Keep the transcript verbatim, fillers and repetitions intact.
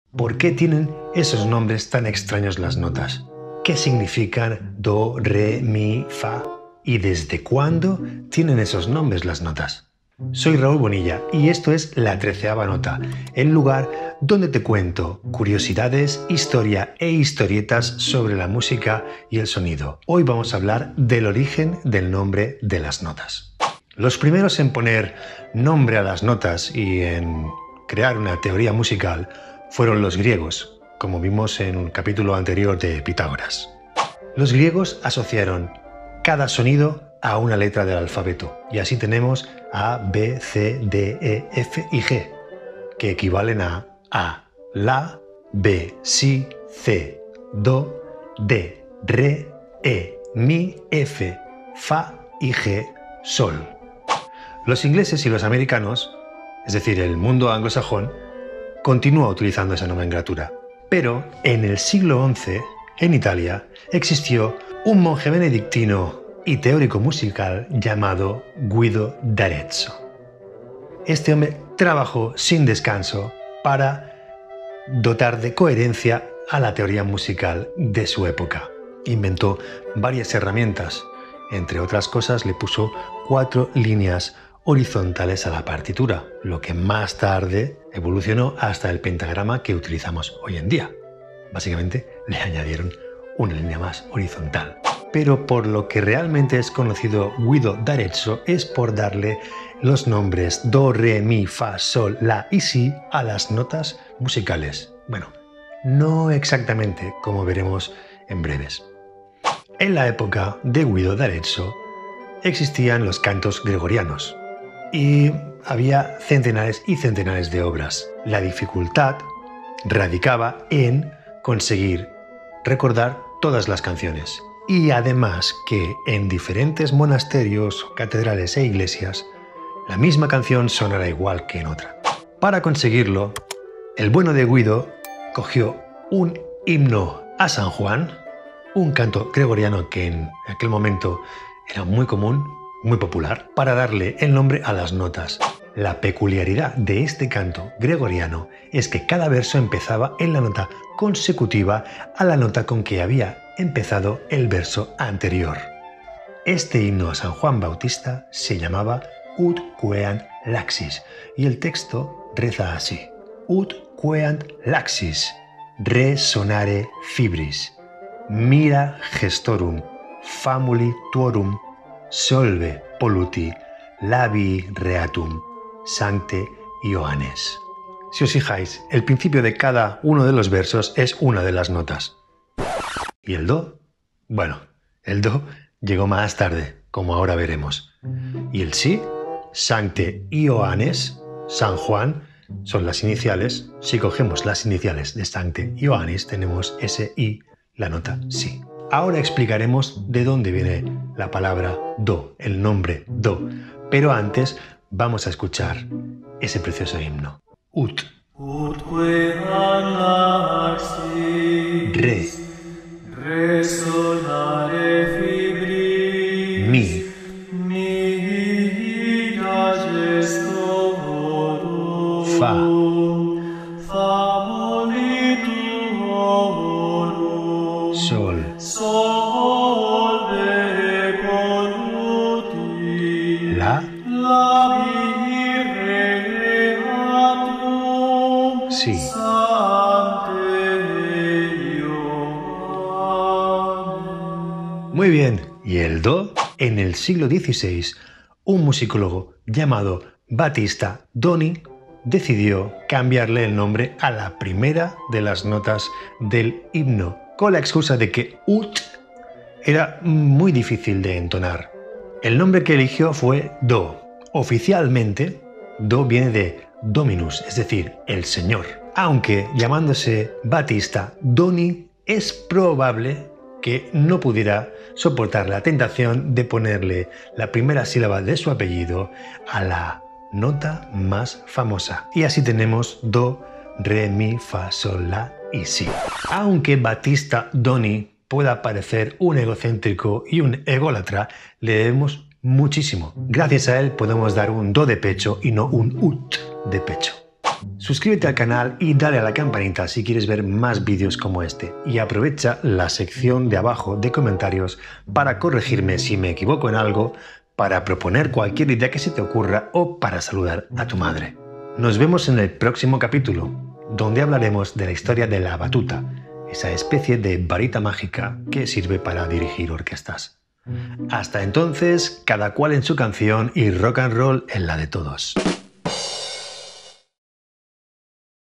¿Por qué tienen esos nombres tan extraños las notas? ¿Qué significan do, re, mi, fa? ¿Y desde cuándo tienen esos nombres las notas? Soy Raúl Bonilla y esto es La Treceava Nota, el lugar donde te cuento curiosidades, historia e historietas sobre la música y el sonido. Hoy vamos a hablar del origen del nombre de las notas. Los primeros en poner nombre a las notas y en crear una teoría musical fueron los griegos, como vimos en un capítulo anterior de Pitágoras. Los griegos asociaron cada sonido a una letra del alfabeto y así tenemos A, B, C, D, E, F y G, que equivalen a A, La, B, Si, C, Do, D, Re, E, Mi, F, Fa y G, Sol. Los ingleses y los americanos, es decir, el mundo anglosajón, continúa utilizando esa nomenclatura. Pero en el siglo once, en Italia, existió un monje benedictino y teórico musical llamado Guido d'Arezzo. Este hombre trabajó sin descanso para dotar de coherencia a la teoría musical de su época. Inventó varias herramientas. Entre otras cosas, le puso cuatro líneas horizontales a la partitura, lo que más tarde evolucionó hasta el pentagrama que utilizamos hoy en día. Básicamente le añadieron una línea más horizontal. Pero por lo que realmente es conocido Guido d'Arezzo es por darle los nombres do, re, mi, fa, sol, la y si a las notas musicales. Bueno, no exactamente, como veremos en breves. En la época de Guido d'Arezzo existían los cantos gregorianos y había centenares y centenares de obras. La dificultad radicaba en conseguir recordar todas las canciones. Y además que en diferentes monasterios, catedrales e iglesias, la misma canción sonará igual que en otra. Para conseguirlo, el bueno de Guido cogió un himno a San Juan, un canto gregoriano que en aquel momento era muy común, muy popular, para darle el nombre a las notas. La peculiaridad de este canto gregoriano es que cada verso empezaba en la nota consecutiva a la nota con que había empezado el verso anterior. Este himno a San Juan Bautista se llamaba Ut queant laxis y el texto reza así: Ut queant laxis, resonare fibris, mira gestorum, famuli tuorum, solve polluti, labii reatum, sancte Ioannes. Si os fijáis, el principio de cada uno de los versos es una de las notas. ¿Y el do? Bueno, el do llegó más tarde, como ahora veremos. ¿Y el si? Sancte Ioannes, San Juan, son las iniciales. Si cogemos las iniciales de Sancte Ioannes, tenemos ese I, la nota si. Ahora explicaremos de dónde viene la palabra do, el nombre do. Pero antes vamos a escuchar ese precioso himno. Ut. Ut queant laxis, Re. resonare fibris, Mi. mira gestorum, Fa. famuli tuorum, Sol. solve polluti, La. labii reatum, Si. sancte Muy bien. ¿Y el do? En el siglo dieciséis, un musicólogo llamado Battista Doni decidió cambiarle el nombre a la primera de las notas del himno, con la excusa de que ut era muy difícil de entonar. El nombre que eligió fue do. Oficialmente, do viene de Dominus, es decir, el Señor. Aunque llamándose Battista Doni, es probable que no pudiera soportar la tentación de ponerle la primera sílaba de su apellido a la nota más famosa. Y así tenemos do, re, mi, fa, sol, la y si. Aunque Battista Doni pueda parecer un egocéntrico y un ególatra, le debemos muchísimo. Gracias a él podemos dar un do de pecho y no un ut de pecho. Suscríbete al canal y dale a la campanita si quieres ver más vídeos como este. Y aprovecha la sección de abajo de comentarios para corregirme si me equivoco en algo, para proponer cualquier idea que se te ocurra o para saludar a tu madre. Nos vemos en el próximo capítulo, donde hablaremos de la historia de la batuta, esa especie de varita mágica que sirve para dirigir orquestas. Hasta entonces, cada cual en su canción y rock and roll en la de todos.